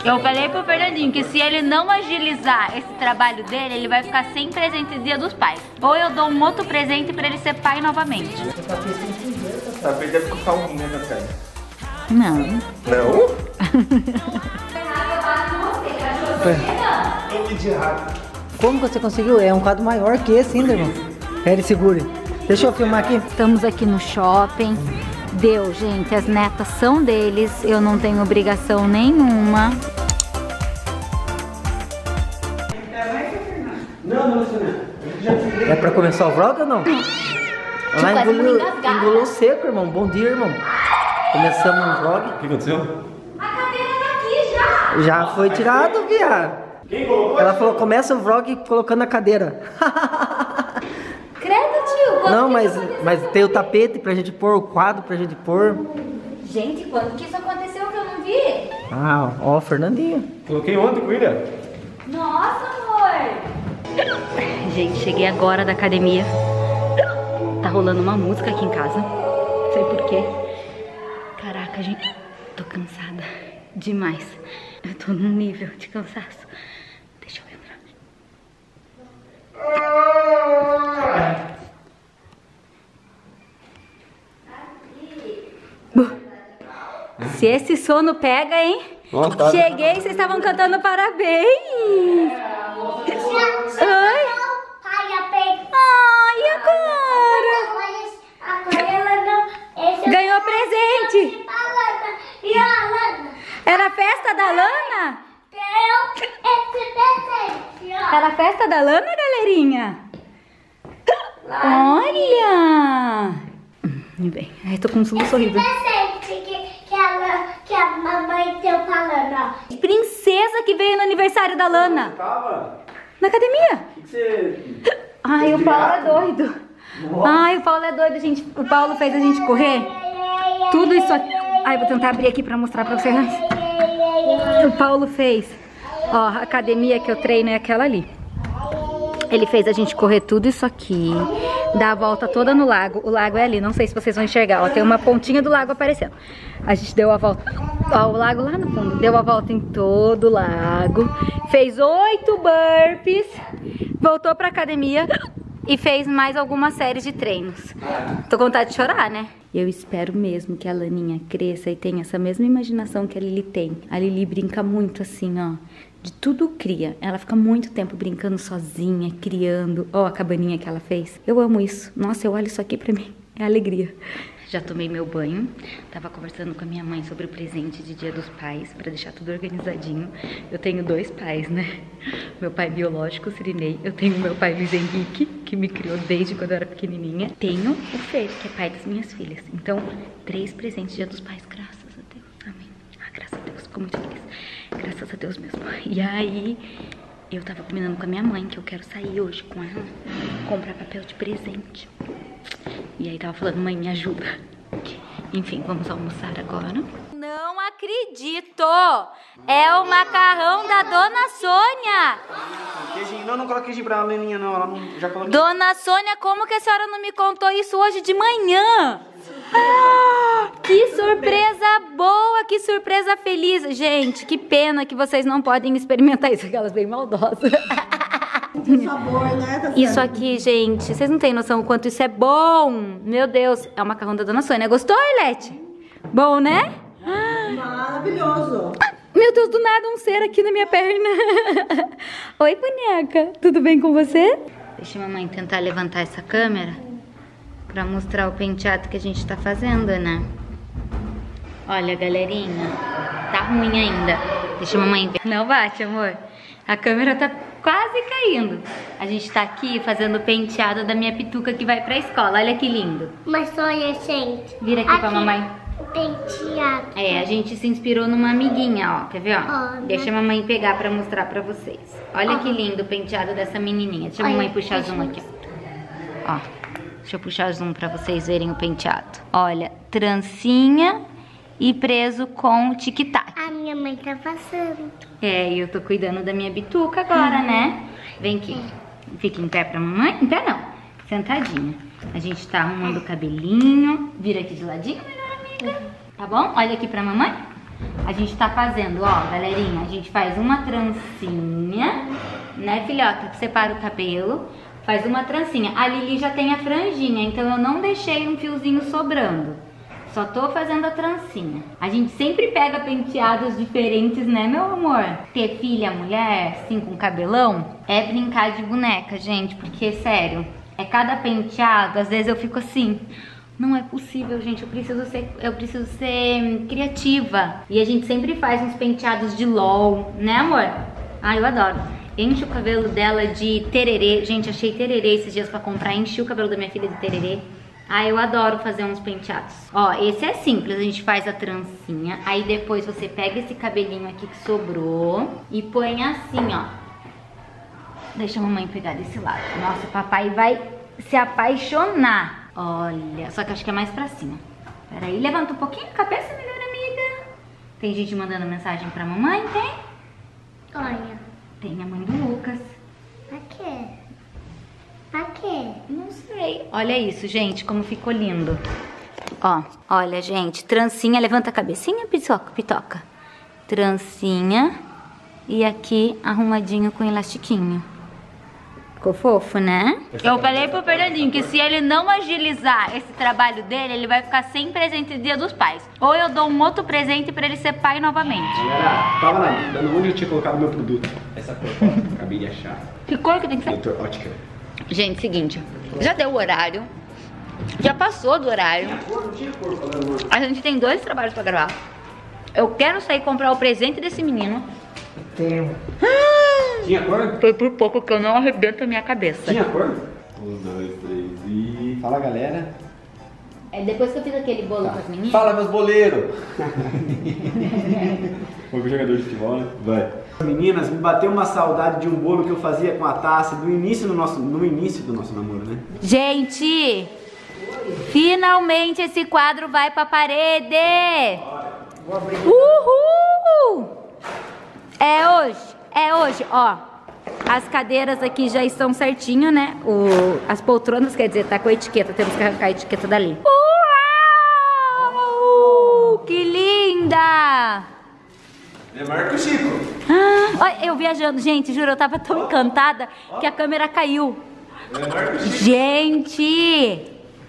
Eu falei pro Fernandinho que se ele não agilizar esse trabalho dele, ele vai ficar sem presente Dia dos Pais. Ou eu dou um outro presente pra ele ser pai novamente. O tapete deve custar um rim, né, Café? Não. Não? Eu pedi errado. Como você conseguiu? É um quadro maior que esse ainda, irmão. Pera, segure. Deixa eu filmar aqui. Estamos aqui no shopping. Deu, gente. As netas são deles. Eu não tenho obrigação nenhuma. Não, É pra começar o vlog ou não? Ela engoliu seco, irmão. Bom dia, irmão. Começamos o vlog. O que aconteceu? A cadeira tá aqui já. Já foi tirado, viado. Quem colocou? Ela falou, começa o vlog colocando a cadeira. Credo, tio. Não, mas tem o tapete pra gente pôr, o quadro pra gente pôr. Gente, quando que isso aconteceu que eu não vi? Ah, ó, Fernandinho. Coloquei ontem, cuida. Nossa, amor. Gente, cheguei agora da academia. Tá rolando uma música aqui em casa. Não sei porquê. Caraca, gente. Tô cansada demais. Eu tô num nível de cansaço. Deixa eu entrar. Se esse sono pega, hein? Nossa, tá. Cheguei e vocês estavam cantando parabéns. Oi? Ai, agora? Ganhou presente. E a Lana? Era a festa da Lana? Deu esse presente, ó. Era a festa da Lana, galerinha? Olha! Bem, ai, tô com um sorriso horrível. Presente que a mamãe deu pra Lana, ó. Princesa que veio no aniversário da Lana. Tava? Na academia. O que você... Ai, o Paulo é doido. Ai, o Paulo é doido, gente. O Paulo fez a gente correr. Tudo isso aqui. Ai, vou tentar abrir aqui pra mostrar pra vocês. O Paulo fez. Ó, a academia que eu treino é aquela ali. Ele fez a gente correr tudo isso aqui. Dar a volta toda no lago. O lago é ali, não sei se vocês vão enxergar. Ó, tem uma pontinha do lago aparecendo. A gente deu a volta. Ó, o lago lá no fundo. Deu a volta em todo o lago. Fez 8 burpees. Voltou pra academia. E fez mais algumas séries de treinos. Tô com vontade de chorar, né? Eu espero mesmo que a Laninha cresça e tenha essa mesma imaginação que a Lili tem. A Lili brinca muito assim, ó. De tudo cria. Ela fica muito tempo brincando sozinha, criando. Ó, a cabaninha que ela fez. Eu amo isso. Nossa, eu olho isso aqui pra mim. É alegria. Já tomei meu banho. Tava conversando com a minha mãe sobre o presente de Dia dos Pais, pra deixar tudo organizadinho. Eu tenho 2 pais, né? Meu pai biológico, Sirinei. Eu tenho meu pai Luiz Henrique, que me criou desde quando eu era pequenininha. Tenho o Fer, que é pai das minhas filhas. Então, 3 presentes de Dia dos Pais, graças a Deus. Amém. Ah, graças a Deus. Fico muito feliz. Graças a Deus mesmo. E aí, eu tava combinando com a minha mãe que eu quero sair hoje com ela, comprar papel de presente. E aí tava falando, mãe, me ajuda. Enfim, vamos almoçar agora. Não acredito! É o macarrão da Dona Sônia! Queijinho. Não coloca queijinho pra Leninha, não. Ela não... Já coloquei. Dona Sônia, como que a senhora não me contou isso hoje de manhã? Ah, que surpresa boa, que surpresa feliz. Gente, que pena que vocês não podem experimentar isso, aquelas bem maldosas. Sabor, né? Isso aqui, gente, vocês não têm noção o quanto isso é bom. Meu Deus, é o macarrão da Dona Sônia. Gostou, Arlete? Bom, né? Maravilhoso. Meu Deus, do nada um ser aqui na minha perna. Oi, boneca. Tudo bem com você? Deixa a mamãe tentar levantar essa câmera pra mostrar o penteado que a gente tá fazendo, né? Olha, galerinha, tá ruim ainda. Deixa a mamãe ver. Não bate, amor. A câmera tá quase caindo. A gente tá aqui fazendo o penteado da minha pituca que vai pra escola. Olha que lindo. Mas olha, gente. Vira aqui pra mamãe. O penteado. É, a gente se inspirou numa amiguinha, ó. Quer ver, ó? Olha. Deixa a mamãe pegar pra mostrar pra vocês. Olha que lindo o penteado dessa menininha. Deixa a mamãe puxar zoom aqui, ó. Ó, deixa eu puxar zoom pra vocês verem o penteado. Olha, trancinha e preso com tic-tac. A minha mãe tá passando. É, e eu tô cuidando da minha bituca agora, né? Vem aqui. Fica em pé pra mamãe. Em pé não. Sentadinha. A gente tá arrumando o cabelinho. Vira aqui de ladinho, melhor amiga. Tá bom? Olha aqui pra mamãe. A gente tá fazendo, ó, galerinha, a gente faz uma trancinha, né, filhota, que separa o cabelo, faz uma trancinha. A Lili já tem a franjinha, então eu não deixei um fiozinho sobrando. Só tô fazendo a trancinha. A gente sempre pega penteados diferentes, né, meu amor? Ter filha, mulher, assim, com cabelão, é brincar de boneca, gente. Porque, sério, é cada penteado, às vezes eu fico assim... Não é possível, gente, eu preciso ser criativa. E a gente sempre faz uns penteados de LOL, né, amor? Ah, eu adoro. Enche o cabelo dela de tererê. Gente, achei tererê esses dias pra comprar. Enchi o cabelo da minha filha de tererê. Ah, eu adoro fazer uns penteados. Ó, esse é simples, a gente faz a trancinha. Aí depois você pega esse cabelinho aqui que sobrou e põe assim, ó. Deixa a mamãe pegar desse lado. Nossa, o papai vai se apaixonar. Olha, só que eu acho que é mais pra cima. Peraí, levanta um pouquinho a cabeça, melhor amiga. Tem gente mandando mensagem pra mamãe, tem? Olha. Tem a mãe do Lucas. Pra quê? Pra quê? Não sei. Olha isso, gente, como ficou lindo. Ó, olha, gente, trancinha, levanta a cabecinha, pitoca. Trancinha e aqui arrumadinho com elastiquinho. Ficou fofo, né? Eu falei pro Fernandinho que se ele não agilizar esse trabalho dele, ele vai ficar sem presente no Dia dos Pais. Ou eu dou um outro presente pra ele ser pai novamente. Galera, tava na dúvida onde eu tinha colocado meu produto. Essa cor, ó, acabei de achar. Que cor que tem que ser? Doutor Ótica. Gente, seguinte, já deu o horário. Já passou do horário. Não tinha cor, falando, amor. A gente tem 2 trabalhos pra gravar. Eu quero sair comprar o presente desse menino. Tenho. Tinha cor? Foi por pouco que eu não arrebento a minha cabeça. Tinha cor? 1, 2, 3 e... Fala, galera. É depois que eu fiz aquele bolo com as meninas. Fala, meus boleiros. Foi o jogador de futebol, né? Vai. Meninas, me bateu uma saudade de um bolo que eu fazia com a taça no início do nosso namoro, né? Gente, finalmente esse quadro vai pra parede. Uhul! É hoje, ó. As cadeiras aqui já estão certinho, né? As poltronas, quer dizer, tá com a etiqueta. Temos que arrancar a etiqueta dali. Uau! Que linda! É maior que o Chico. Olha, eu viajando, gente, juro, eu tava tão encantada que a câmera caiu. É maior que o Chico. Gente!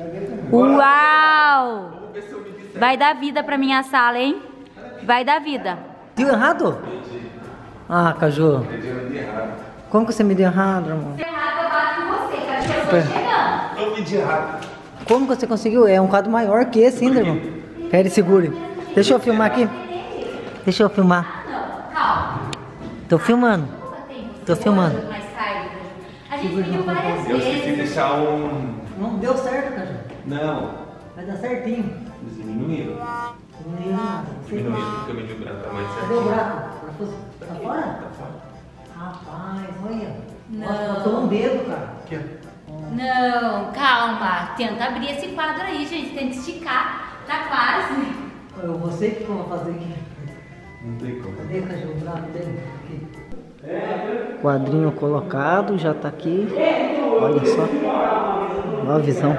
Uau! Vai dar vida pra minha sala, hein? Vai dar vida. Deu errado? Ah, Caju. Como que você me deu errado, amor? Errado, eu bato com você, Caju, eu tô chegando. Eu pedi errado. Como que você conseguiu? É um quadro maior que esse ainda, irmão. Pera, segure. Deixa eu filmar aqui. Deixa eu filmar. Calma. Tô filmando. Tô filmando. Mais tarde, Caju. A gente viu várias Eu esqueci de vezes. deixar um... Não deu certo, Caju. Não. Vai dar certinho. Diminuíram. Não deu nada. Diminuíram porque eu medi o braço pra mais Cadê o certinho. braço? Tá fora? Tá fora. Rapaz, olha. Não. Nossa, faltou um dedo, cara. Aqui, ó. Não, calma. Tenta abrir esse quadro aí, gente. Tenta esticar. Tá quase. Eu vou sei o que eu vou fazer aqui. Não tem como. Cadê, Caju, o braço dele? Aqui. Quadrinho colocado, já tá aqui. Olha só. Olha a visão.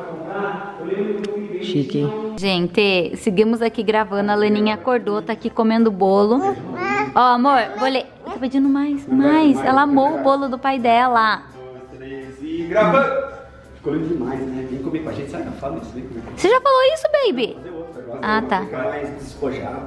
Chique, hein? Gente, seguimos aqui gravando. A Leninha acordou, tá aqui comendo bolo. Ó, amor, vou ler. Tá pedindo mais. Ela amou o bolo do pai dela. 1, 2, 3 e gravando! Ficou lindo demais, né? Vem comer com a gente. Sai da fala disso, vem comer com a gente. Você já falou isso, baby? Fazer outro agora. Ah, tá. Ficar mais despojado.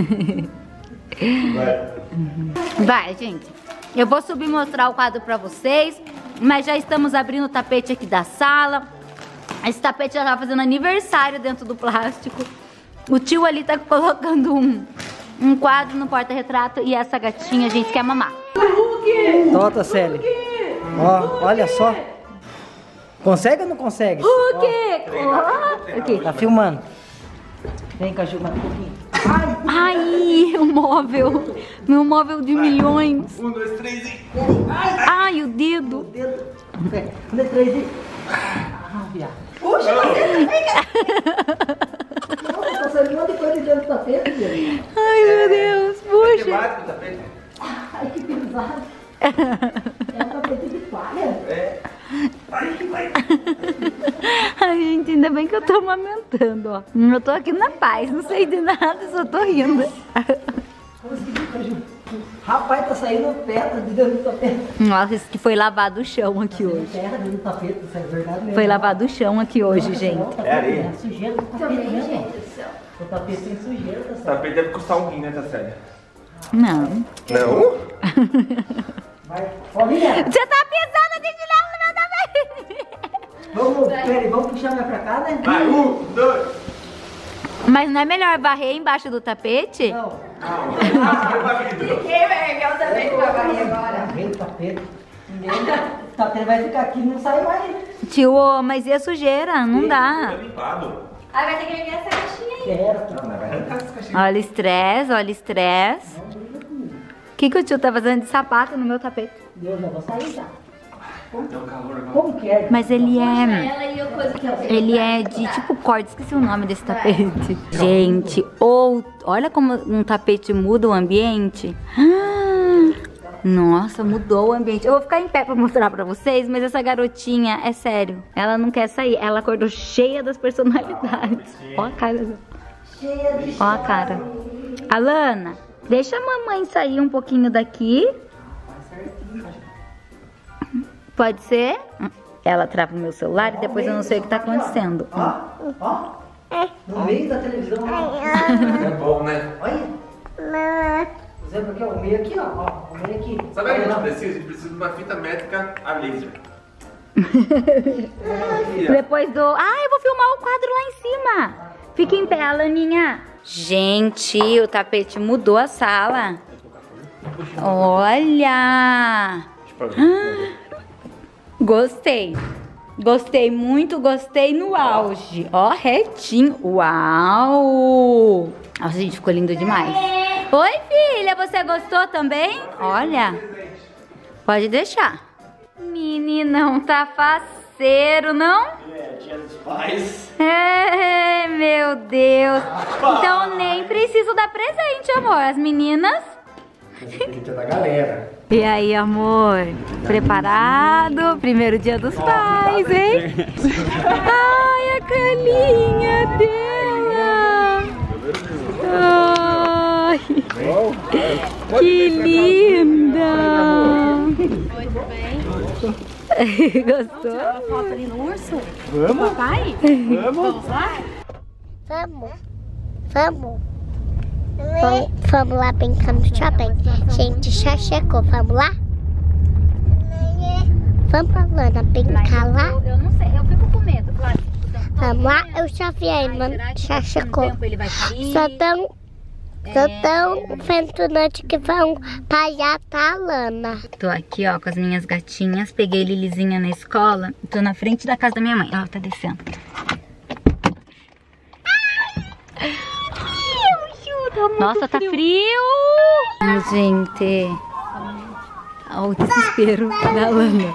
Vai. Vai, gente. Eu vou subir e mostrar o quadro pra vocês. Mas já estamos abrindo o tapete aqui da sala. Esse tapete já tá fazendo aniversário dentro do plástico. O tio ali tá colocando um quadro no porta-retrato. E essa gatinha a gente quer mamar. Tota, Célia. Ó, olha só. Consegue ou não consegue? O quê? Aqui. Tá filmando. Vem, Caju, mais um pouquinho. Ai, o móvel. Meu móvel de milhões. 1, 2, 3 e... Ai, o dedo. Dedo. 1, 2, 3 e... Ah, viado. Puxa, nossa, tá saindo um monte de coisa dentro do tapete, velho. Ai, meu Deus. Puxa. Queimado no tapete. Ai, que pesado. É um tapete de palha. É. Vai. Ai, gente, ainda bem que eu tô amamentando, ó. Eu tô aqui na paz, não sei de nada, só tô rindo. Rapaz, tá saindo pedra de dentro do tapete. Nossa, isso que foi lavado o chão aqui hoje. Terra dentro do tapete, isso é verdade mesmo. Foi lavado o chão aqui hoje, gente. É areia. Sujeira do tapete mesmo. O tapete tem sujeira, tá O tapete deve custar um rim, né, Tassélia? Não. Não? Vai, Paulinha, Você tá pisando de chinelo no meu tapete! vamos puxar mais pra cá, né? Vai, 1, 2. Mas não é melhor varrer embaixo do tapete? Não. Quem vai erguer o tapete pra varrer agora? Vem o tapete. O tapete vai ficar aqui e não sai mais. Tio, mas e a sujeira? Não dá. Limpado. Aí vai ter que erguer essa caixinha aí. Olha o estresse, olha o estresse. O que o tio tá fazendo de sapato no meu tapete? Deus, eu vou sair já. Deu calor agora. Como que é? Mas ele é... Ela e o coisa que eu sei. Ele é de tipo corda, esqueci o nome desse tapete. Gente, olha como um tapete muda o ambiente. Nossa, mudou o ambiente. Eu vou ficar em pé pra mostrar pra vocês, mas essa garotinha, é sério, ela não quer sair. Ela acordou cheia das personalidades. Ó a cara dela. Ó a cara. Alana, deixa a mamãe sair um pouquinho daqui. Pode ser? Ela trava o meu celular e depois eu não sei o que tá acontecendo. Ó, no meio da televisão. É bom, né? Olha. Por exemplo, aqui, ó, o meio aqui, ó. O meio aqui. Sabe o que a gente precisa? A gente precisa de uma fita métrica a laser. Depois do... Ah, eu vou filmar o quadro lá em cima. Fica em pé, Alaninha. Gente, o tapete mudou a sala. Olha. Gostei. Gostei muito, gostei no auge. Ó, retinho. Uau. Nossa, gente, ficou lindo demais. Oi, filha, você gostou também? Olha. Pode deixar. Meninão tá faceiro, não? É, dia dos pais. É, meu Deus. Então nem preciso dar presente, amor. As meninas... Dia da galera. E aí, amor? Preparado? Primeiro dia dos pais, hein? Ai, a carinha dela! Ai, que linda! Gostou? Foto ali no urso? Vamos? Papai? Vamos lá? Vamos lá brincar no shopping. Gente, já chegou. Vamos lá? Vamos pra Lana brincar lá? Eu não sei, eu fico com medo, claro. Vamos lá? Eu já vi aí, mano. Já chegou. Ele vai cair. Só tão fentonante que vão palhar a Lana. Tô aqui, ó, com as minhas gatinhas. Peguei Lilizinha na escola. Tô na frente da casa da minha mãe. Ela tá descendo. Nossa, tá frio! Gente, olha o desespero da Lana.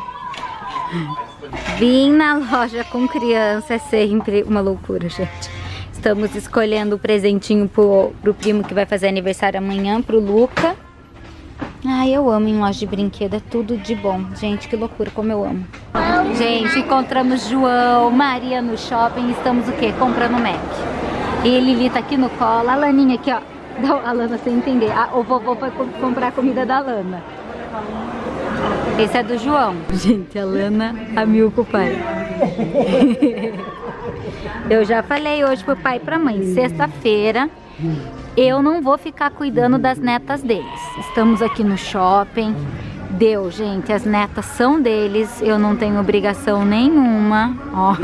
Vim na loja com criança é sempre uma loucura, gente. Estamos escolhendo o presentinho pro primo que vai fazer aniversário amanhã, pro Luca. Ai, eu amo em loja de brinquedo, é tudo de bom. Gente, que loucura, como eu amo. Gente, encontramos João, Maria no shopping, estamos o quê? Comprando Mac. E Lili tá aqui no colo, a Laninha aqui, ó. A Lana sem entender. O vovô foi comprar a comida da Lana. Esse é do João. Gente, a Lana amiu com o pai. Eu já falei hoje pro pai e pra mãe. Sexta-feira eu não vou ficar cuidando das netas deles. Estamos aqui no shopping. Deu, gente. As netas são deles. Eu não tenho obrigação nenhuma. Ó.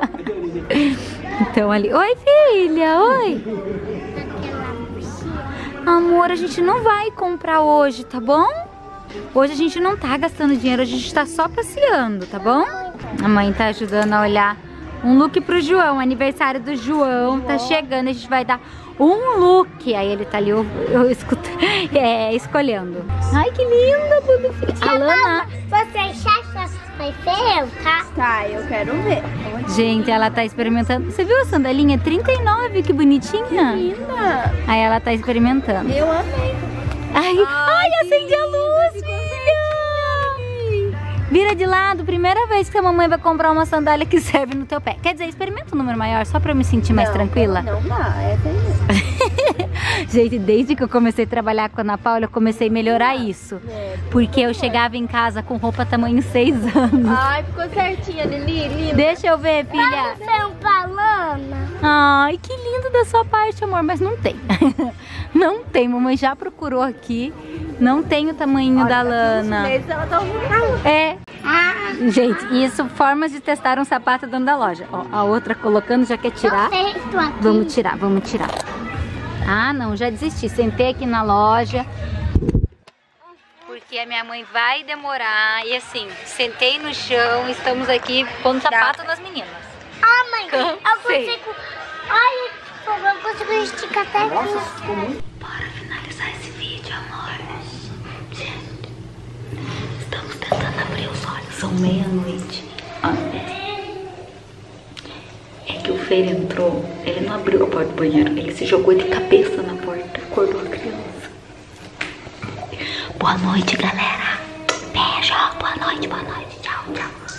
Então ali... Oi, filha! Oi! Amor, a gente não vai comprar hoje, tá bom? Hoje a gente não tá gastando dinheiro, a gente tá só passeando, tá bom? A mãe tá ajudando a olhar um look pro João, aniversário do João tá chegando, a gente vai dar um look. Aí ele tá ali, eu escuto, escolhendo. Ai, que linda, Bubu. Alana. Você acha que foi feio, tá? Tá, eu quero ver. Gente, ela tá experimentando. Você viu a sandalinha? 39, que bonitinha. Linda. Aí ela tá experimentando. Eu amei. Ai, acende a luz, filha! Vira de lado, primeira vez que a mamãe vai comprar uma sandália que serve no teu pé. Quer dizer, experimenta um número maior, só pra eu me sentir mais tranquila. Não dá, é Gente, desde que eu comecei a trabalhar com a Ana Paula, eu comecei a melhorar isso. Porque eu chegava em casa com roupa tamanho 6 anos. Ai, ficou certinha, Lili, linda. Deixa eu ver, filha. Você é um palana? Ai, que lindo da sua parte, amor, mas não tem. Não tem, mamãe já procurou aqui. Não tem o tamanho da Lana. Ela tá ouvindo. É. Gente, isso, formas de testar um sapato dentro da loja. Ó, a outra colocando, já quer tirar. Vamos tirar, vamos tirar. Ah, não, já desisti. Sentei aqui na loja. Porque a minha mãe vai demorar. E assim, sentei no chão, estamos aqui pondo sapato nas meninas. Ah, mãe, Cansei. eu consigo... Ai, eu consigo esticar até aqui. Bora finalizar esse vídeo, amor. Gente, estamos tentando abrir os olhos. São meia-noite. É que o Feio entrou, ele não abriu a porta do banheiro, ele se jogou de cabeça na porta, acordou a criança. Boa noite, galera. Beijo, boa noite, boa noite.